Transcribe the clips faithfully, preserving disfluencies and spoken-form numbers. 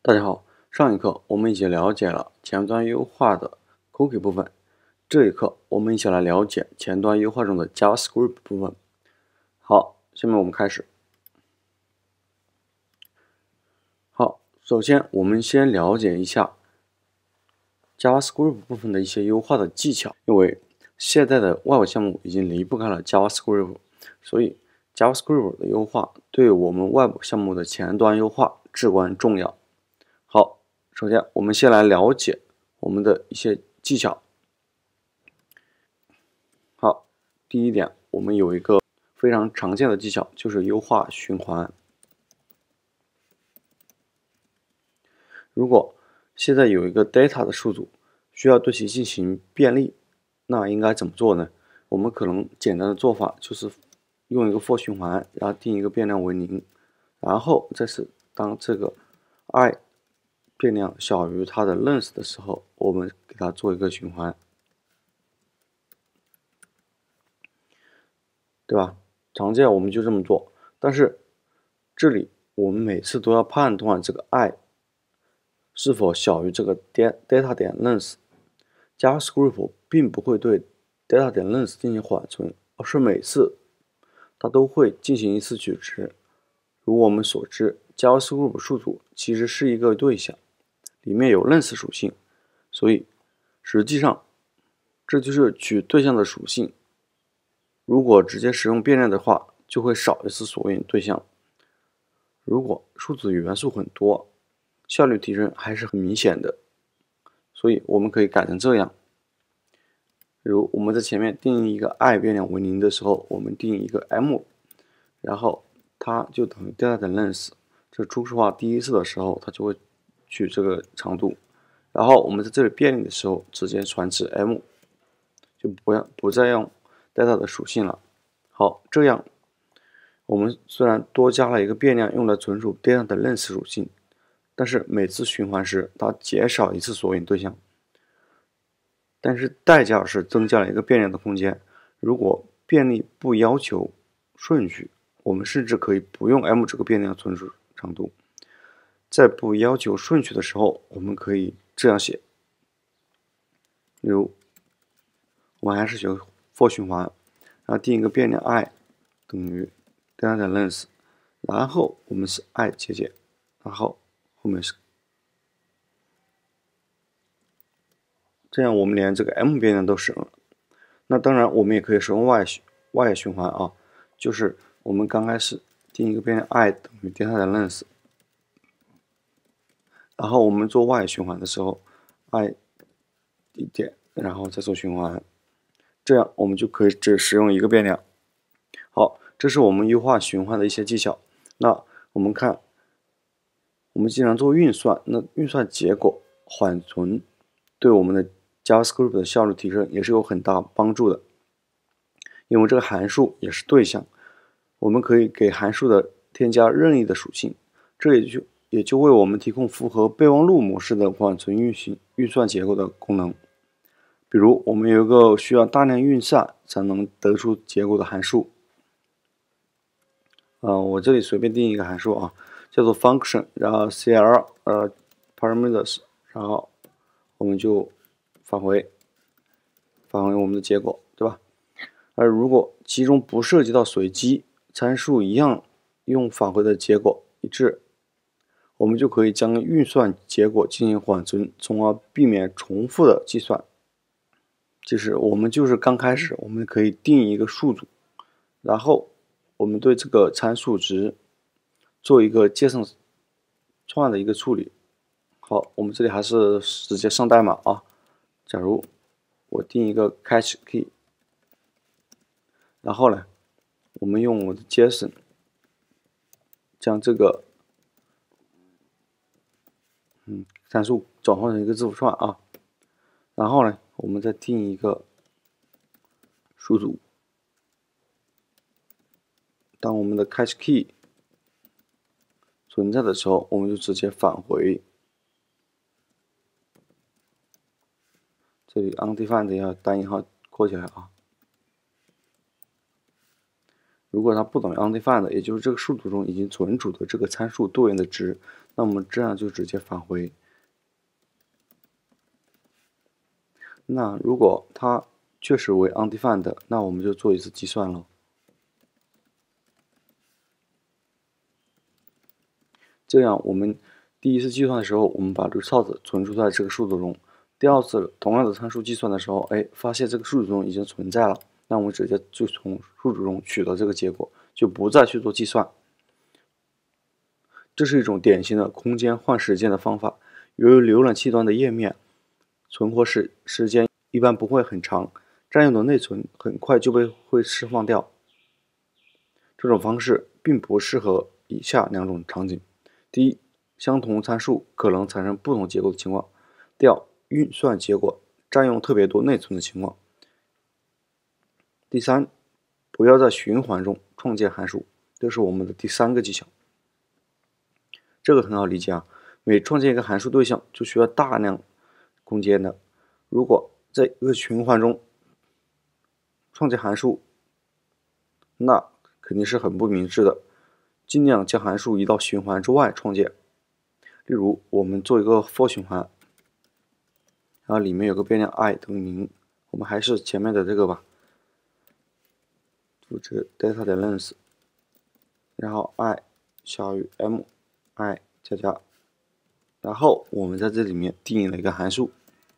大家好，上一课我们一起了解了前端优化的 cookie 部分，这一课我们一起来了解前端优化中的 JavaScript 部分。好，下面我们开始。好，首先我们先了解一下 JavaScript 部分的一些优化的技巧，因为现在的 Web 项目已经离不开了 JavaScript， 所以 JavaScript 的优化对我们 Web 项目的前端优化至关重要。好，首先我们先来了解我们的一些技巧。好，第一点，我们有一个非常常见的技巧，就是优化循环。如果现在有一个 data 的数组，需要对其进行便利，那应该怎么做呢？我们可能简单的做法就是用一个 for 循环，然后定一个变量为零，然后再是当这个 i 变量小于它的 length 的时候，我们给它做一个循环，对吧？常见我们就这么做，但是这里我们每次都要判断这个 i 是否小于这个 data 点 length。JavaScript 并不会对 data 点 length 进行缓存，而是每次它都会进行一次取值。如我们所知 ，JavaScript 数组其实是一个对象，里面有 length 属性，所以实际上这就是取对象的属性。如果直接使用变量的话，就会少一次索引对象。如果数组元素很多，效率提升还是很明显的。所以我们可以改成这样，比如我们在前面定义一个 i 变量为零的时候，我们定义一个 m， 然后它就等于 data 的 length。这初始化第一次的时候，它就会取这个长度，然后我们在这里变例的时候，直接传至 m， 就不要不再用 data 的属性了。好，这样我们虽然多加了一个变量用来存储 data 的 length 属性，但是每次循环时它减少一次索引对象，但是代价是增加了一个变量的空间。如果便利不要求顺序，我们甚至可以不用 m 这个变量存储长度。在不要求顺序的时候，我们可以这样写，例如我们还是学 for 循环，然后定一个变量 i 等于 data 的 length， 然后我们是 i 节节，然后后面是，这样我们连这个 m 变量都使用了。那当然我们也可以使用 y y 循环啊，就是我们刚开始定一个变量 i 等于 data 的 length， 然后我们做 y 循环的时候 i 一点，然后再做循环，这样我们就可以只使用一个变量。好，这是我们优化循环的一些技巧。那我们看，我们既然做运算，那运算结果缓存对我们的 JavaScript 的效率提升也是有很大帮助的。因为这个函数也是对象，我们可以给函数的添加任意的属性，这也就也就为我们提供符合备忘录模式的缓存运行运算结构的功能。比如我们有一个需要大量运算才能得出结果的函数，呃，我这里随便定一个函数啊，叫做 function， 然后 cl 呃 parameters， 然后我们就返回返回我们的结果，对吧？而如果其中不涉及到随机参数一样用返回的结果一致，我们就可以将运算结果进行缓存，从而避免重复的计算。就是我们就是刚开始我们可以定一个数组，然后我们对这个参数值做一个阶层串的一个处理。好，我们这里还是直接上代码啊。假如我定一个 catch key， 然后呢，我们用我的 JSON 将这个嗯参数转换成一个字符串啊，然后呢，我们再定一个数组。当我们的 catch key 存在的时候，我们就直接返回。这里 undefined 要单引号括起来啊。 如果它不等于 undefined， 也就是这个数组中已经存储的这个参数多元的值，那我们这样就直接返回。那如果它确实为 undefined， 那我们就做一次计算了。这样我们第一次计算的时候，我们把 result 存储在这个数组中。第二次同样的参数计算的时候，哎，发现这个数组中已经存在了，那我们直接就从数组中取得这个结果，就不再去做计算。这是一种典型的空间换时间的方法。由于浏览器端的页面存活时时间一般不会很长，占用的内存很快就被会释放掉。这种方式并不适合以下两种场景：第一，相同参数可能产生不同结果的情况；第二，运算结果占用特别多内存的情况。第三，不要在循环中创建函数，这是我们的第三个技巧。这个很好理解啊，每创建一个函数对象就需要大量空间的。如果在一个循环中创建函数，那肯定是很不明智的，尽量将函数移到循环之外创建。例如，我们做一个 for 循环，然后里面有个变量 i 等于零，我们还是前面的这个吧，复制 data 点 length， 然后 i 小于 m，i 加加，然后我们在这里面定义了一个函数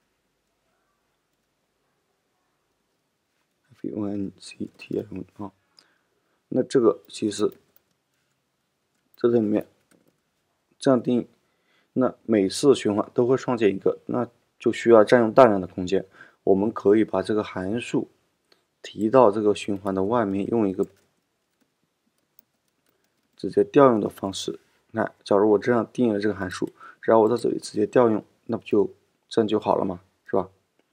functm 啊，那这个其实在这里面这样定义，那每次循环都会创建一个，那就需要占用大量的空间。我们可以把这个函数提到这个循环的外面，用一个直接调用的方式。那假如我这样定义了这个函数，然后我在这里直接调用，那不就这样就好了嘛，是吧？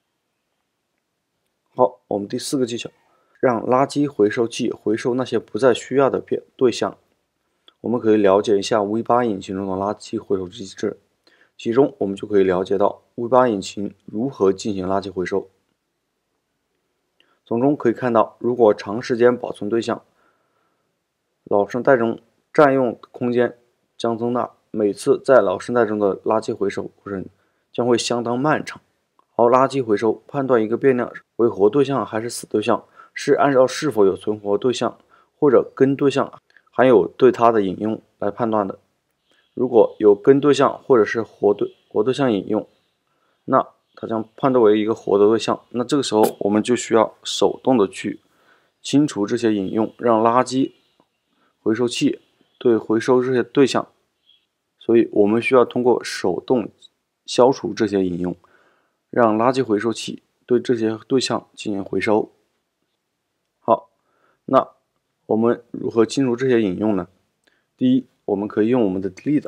好，我们第四个技巧，让垃圾回收器回收那些不再需要的变对象。我们可以了解一下 V 八 引擎中的垃圾回收机制，其中我们就可以了解到 V 八 引擎如何进行垃圾回收。从中可以看到，如果长时间保存对象，老生代中占用空间将增大，每次在老生代中的垃圾回收过程将会相当漫长。而垃圾回收判断一个变量为活对象还是死对象，是按照是否有存活对象或者根对象含有对它的引用来判断的。如果有根对象或者是活对活对象引用，那它将判断为一个活的对象。那这个时候我们就需要手动的去清除这些引用，让垃圾回收器对回收这些对象。所以我们需要通过手动消除这些引用，让垃圾回收器对这些对象进行回收。好，那我们如何清除这些引用呢？第一，我们可以用我们的 delete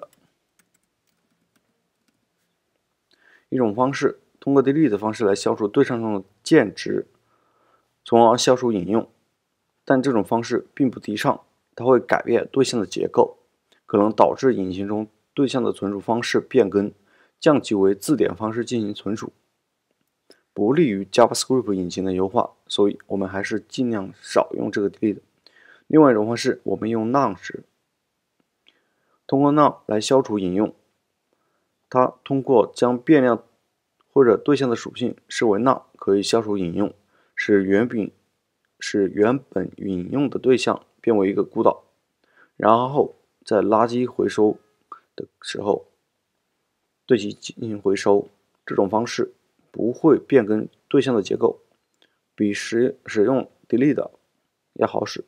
一种方式，通过 delete 的方式来消除对象中的键值，从而消除引用。但这种方式并不提倡，它会改变对象的结构，可能导致引擎中对象的存储方式变更，降级为字典方式进行存储，不利于 JavaScript 引擎的优化，所以我们还是尽量少用这个 delete。另外一种方式，我们用 none 值，通过 none 来消除引用。它通过将变量或者对象的属性视为 none， 可以消除引用，使原本使原本引用的对象变为一个孤岛，然后在垃圾回收的时候对其进行回收。这种方式不会变更对象的结构，比使使用 delete 要好使。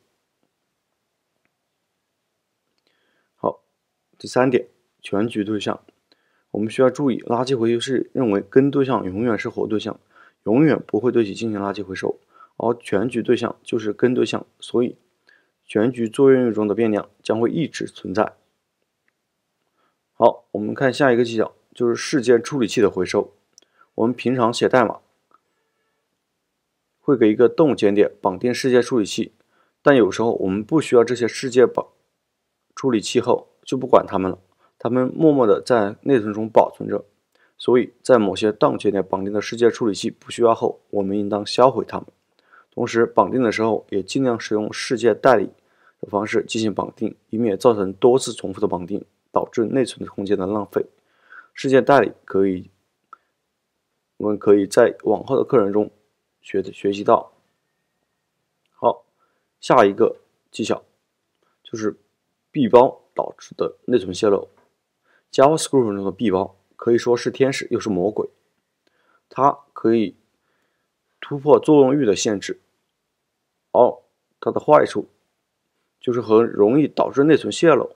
好，第三点，全局对象。我们需要注意，垃圾回收是认为根对象永远是活对象，永远不会对其进行垃圾回收，而全局对象就是根对象，所以全局作业域中的变量将会一直存在。好，我们看下一个技巧，就是事件处理器的回收。我们平常写代码会给一个动节点绑定事件处理器，但有时候我们不需要这些事件绑处理器后就不管它们了，它们默默地在内存中保存着。所以在某些动节点绑定的事件处理器不需要后，我们应当销毁它们。同时绑定的时候也尽量使用事件代理的方式进行绑定，以免造成多次重复的绑定，导致内存空间的浪费。事件代理可以，我们可以在往后的课程中学学习到。好，下一个技巧就是闭包导致的内存泄漏。JavaScript 中的闭包可以说是天使又是魔鬼，它可以突破作用域的限制，而它的坏处就是很容易导致内存泄漏。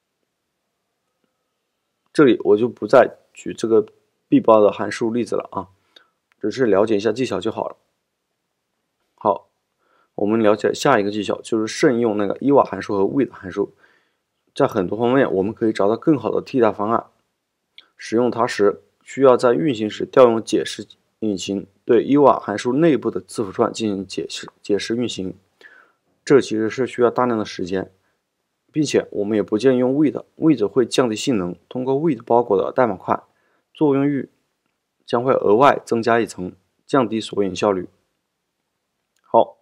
这里我就不再举这个闭包的函数例子了啊，只是了解一下技巧就好了。好，我们了解下一个技巧，就是慎用那个 E V A 函数和 wait 函数。在很多方面，我们可以找到更好的替代方案。使用它时，需要在运行时调用解释引擎对 E V A 函数内部的字符串进行解释解释运行，这其实是需要大量的时间，并且我们也不建议用 wait，wait 会降低性能。通过 wait 包裹的代码块，作用域将会额外增加一层，降低索引效率。好，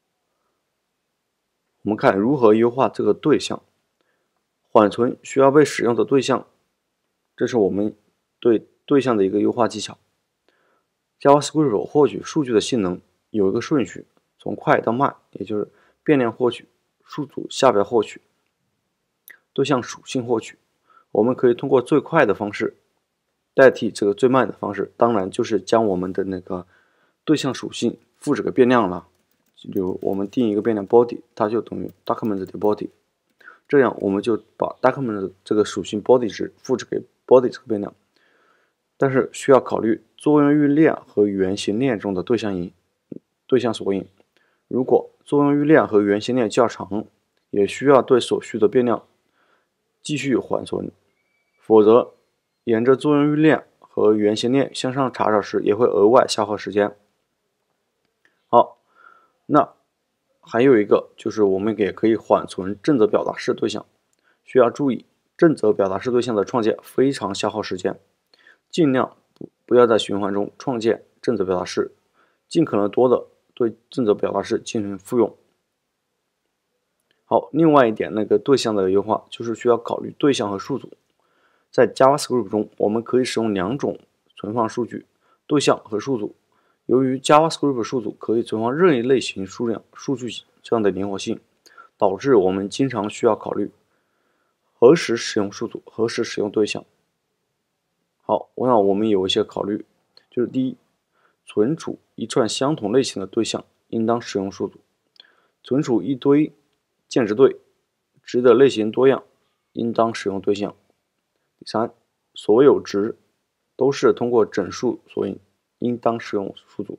我们看如何优化这个对象。缓存需要被使用的对象，这是我们对对象的一个优化技巧。JavaScript 获取数据的性能有一个顺序，从快到慢，也就是变量获取、数组下标获取、对象属性获取。我们可以通过最快的方式代替这个最慢的方式，当然就是将我们的那个对象属性赋值给变量了。比如我们定一个变量 body， 它就等于 document 的 body。这样我们就把 document 的这个属性 body 值复制给 body 这个变量，但是需要考虑作用域链和原型链中的对象引对象索引。如果作用域链和原型链较长，也需要对所需的变量继续缓存，否则沿着作用域链和原型链向上查找时，也会额外消耗时间。好，那还有一个就是我们也可以缓存正则表达式对象，需要注意正则表达式对象的创建非常消耗时间，尽量不不要在循环中创建正则表达式，尽可能多的对正则表达式进行复用。好，另外一点那个对象的优化就是需要考虑对象和数组。在 JavaScript 中，我们可以使用两种存放数据，对象和数组。由于 JavaScript 数组可以存放任意类型数量数据这样的灵活性，导致我们经常需要考虑何时使用数组，何时使用对象。好，那我们有一些考虑，就是第一，存储一串相同类型的对象，应当使用数组；存储一堆键值对，值的类型多样，应当使用对象。第三，所有值都是通过整数索引，应当使用数组。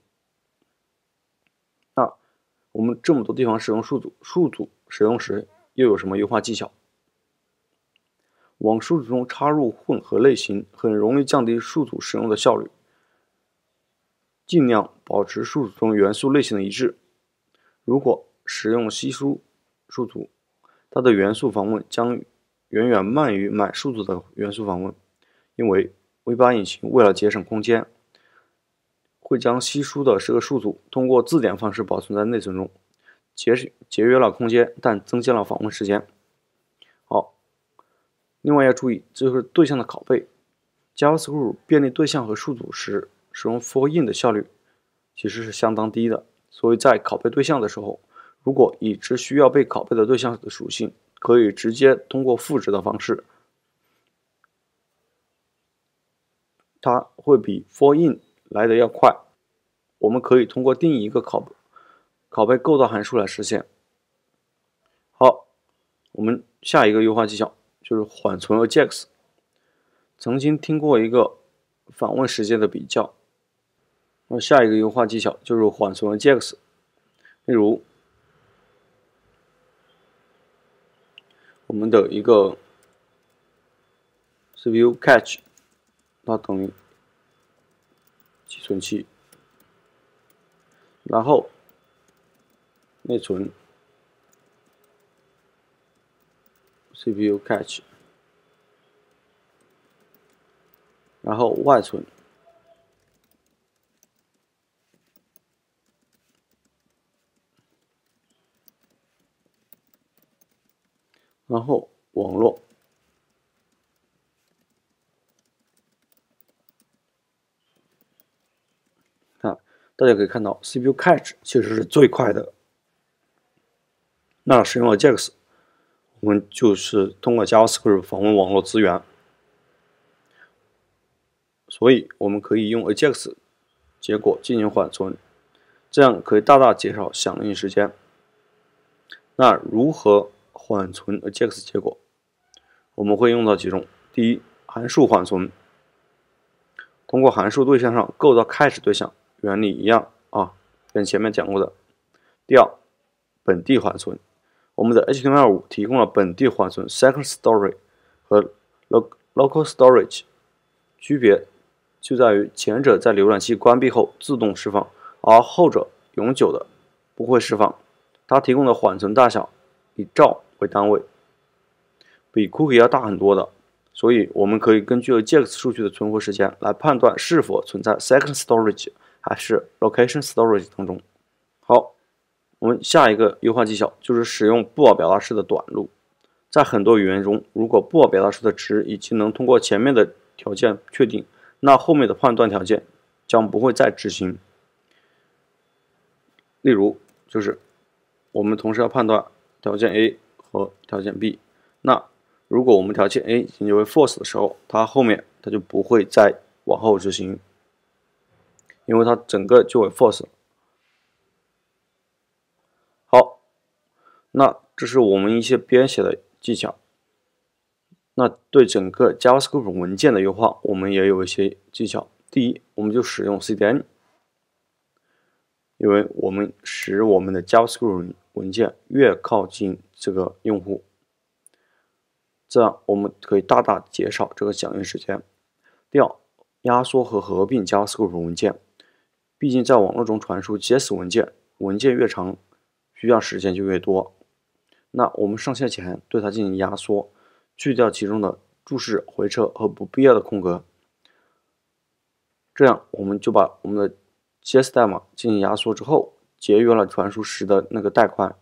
那我们这么多地方使用数组，数组使用时又有什么优化技巧？往数组中插入混合类型，很容易降低数组使用的效率。尽量保持数组中元素类型的一致。如果使用稀疏数组，它的元素访问将远远慢于满数组的元素访问，因为 V 八 引擎为了节省空间，会将稀疏的这个数组通过字典方式保存在内存中，节节约了空间，但增加了访问时间。好，另外要注意，这就是对象的拷贝。JavaScript 便利对象和数组时，使用 for in 的效率其实是相当低的，所以在拷贝对象的时候，如果已知需要被拷贝的对象的属性，可以直接通过赋值的方式，它会比 for in 来的要快。我们可以通过定义一个拷拷贝构造函数来实现。好，我们下一个优化技巧就是缓存 Ajax。曾经听过一个访问时间的比较，那下一个优化技巧就是缓存 Ajax。例如，我们的一个 C P U cache， 它等于寄存器，然后内存 C P U cache， 然后外存后网络。看，大家可以看到 C P U cache 其实是最快的。那使用了 Ajax， 我们就是通过 JavaScript 访问网络资源，所以我们可以用 Ajax 结果进行缓存，这样可以大大减少响应时间。那如何缓存 Ajax 结果？我们会用到几种。第一，函数缓存，通过函数对象上构造 cache 对象，原理一样啊，跟前面讲过的。第二，本地缓存，我们的 H T M L 五 提供了本地缓存 second story 和 local storage， 区别就在于前者在浏览器关闭后自动释放，而后者永久的不会释放。它提供的缓存大小以兆为单位，比 cookie 要大很多的，所以我们可以根据 Ajax 数据的存活时间来判断是否存在 second storage 还是 location storage 当中。好，我们下一个优化技巧就是使用布尔表达式的短路。在很多语言中，如果布尔表达式的值已经能通过前面的条件确定，那后面的判断条件将不会再执行。例如，就是我们同时要判断条件 A 和条件 B， 那如果我们条件 A 已经为 false 的时候，它后面它就不会再往后执行，因为它整个就为 false。好，那这是我们一些编写的技巧。那对整个 JavaScript 文件的优化，我们也有一些技巧。第一，我们就使用 C D N， 因为我们使我们的 JavaScript 文件越靠近这个用户，这样我们可以大大减少这个响应时间。第二，压缩和合并 JavaScript 文件，毕竟在网络中传输 J S 文件，文件越长，需要时间就越多。那我们上线前对它进行压缩，去掉其中的注释、回车和不必要的空格，这样我们就把我们的 J S 代码进行压缩之后，节约了传输时的那个带宽。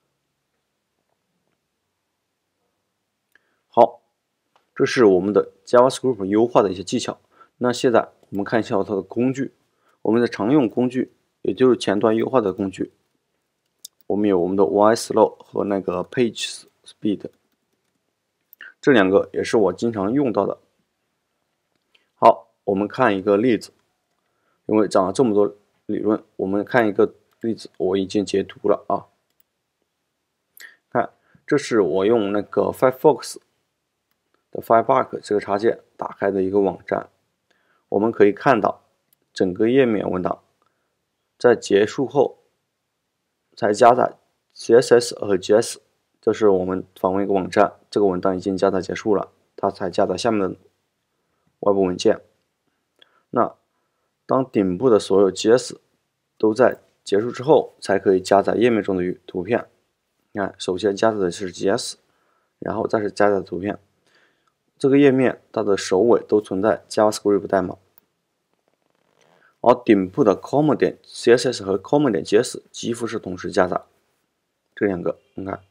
好，这是我们的 JavaScript 优化的一些技巧。那现在我们看一下它的工具，我们的常用工具，也就是前端优化的工具。我们有我们的 Y Slow 和那个 Page Speed， 这两个也是我经常用到的。好，我们看一个例子，因为讲了这么多理论，我们看一个例子，我已经截图了啊。看，这是我用那个 Firefox 的 Firebug 这个插件打开的一个网站，我们可以看到整个页面文档在结束后才加载 C S S 和 J S， 这是我们访问一个网站，这个文档已经加载结束了，它才加载下面的外部文件。那当顶部的所有 J S 都在结束之后，才可以加载页面中的图片。你看，首先加载的是 J S， 然后再是加载的图片。这个页面它的首尾都存在 JavaScript 代码，而顶部的 com 点 C S S 和 com 点 J S 几乎是同时加载。这两个，你看，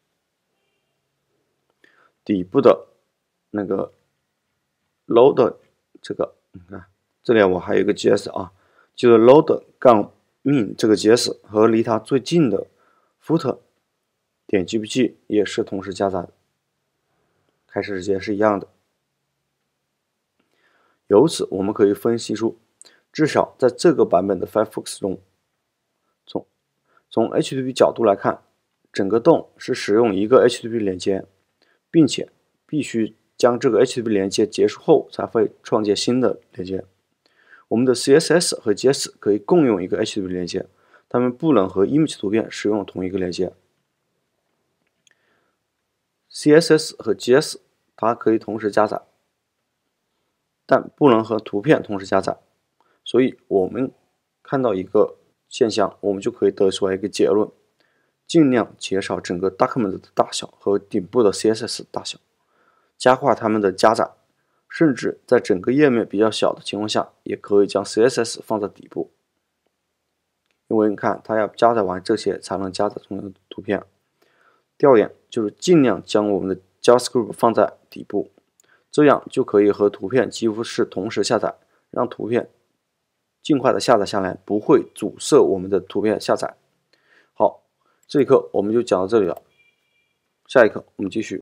底部的那个 load 这个，你看，这里我还有一个 J S 啊，就是 load 杠 min 这个 J S 和离它最近的 footer 点 G P G 也是同时加载的，开始时间是一样的。由此我们可以分析出，至少在这个版本的 Firefox 中，从从 H T T P 角度来看，整个洞是使用一个 H T T P 连接，并且必须将这个 H T T P 连接结束后才会创建新的连接。我们的 C S S 和 J S 可以共用一个 H T T P 连接，它们不能和 image 图片使用同一个连接。C S S 和 J S 它可以同时加载，但不能和图片同时加载。所以我们看到一个现象，我们就可以得出来一个结论：尽量减少整个 document 的大小和顶部的 C S S 大小，加快它们的加载，甚至在整个页面比较小的情况下，也可以将 C S S 放在底部。因为你看，它要加载完这些才能加载中的图片。 第二点就是尽量将我们的 JavaScript 放在底部，这样就可以和图片几乎是同时下载，让图片尽快的下载下来，不会阻塞我们的图片下载。好，这一课我们就讲到这里了，下一课我们继续。